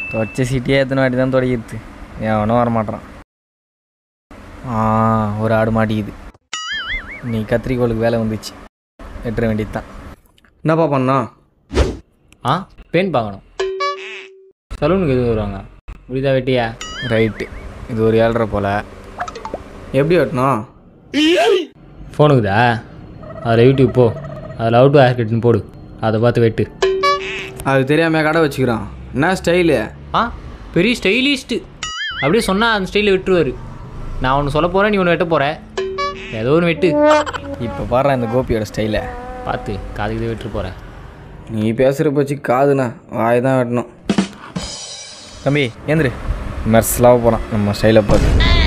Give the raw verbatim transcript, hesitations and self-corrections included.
துவைச்ச சீட்டியே எத்தனை வாட்டி தான் துடைக்கிறது, எவனும் வரமாட்டான். ஆ ஒரு ஆடு மாட்டிக்குது. நீ கத்திரிக்கோளுக்கு வேலை வந்துச்சு, வெட்டுற வேண்டியது தான். என்னப்பா பண்ணா? ஆ பெயின் பார்க்கணும். சலூனுக்கு எதுவும் வருவாங்க, முடிதா வெட்டியா? ரைட்டு, இது ஒரு ஏழரை போல். எப்படி வெட்டணும்? ஃபோனுக்குதா? அதில் யூடியூப் போ, அதில் அவுட் டு ஹேர் கட்னு போடு, அதை பார்த்து வெட்டு. அது தெரியாமல் கடை வச்சுக்கிறான். என்ன ஸ்டைலு? ஆ பெரிய ஸ்டைலிஸ்ட்டு, அப்படியே சொன்னால் அந்த ஸ்டைலில் வெட்டுருவார். நான் ஒன்று சொல்ல போகிறேன், நீ ஒன்று வெட்ட போகிற, ஏதோ ஒன்று வெட்டு. இப்போ பாடுறேன் இந்த கோபியோட ஸ்டைலை, பார்த்து காதுக்கு தான் வெட்டு போகிறேன். நீ பேசுகிற போச்சு காதுண்ணா, வாய் தான் வெட்டணும். தம்பி ஏந்திரு, மெர்ஸ்லாக போகிறான் நம்ம ஸ்டைலை பார்த்து.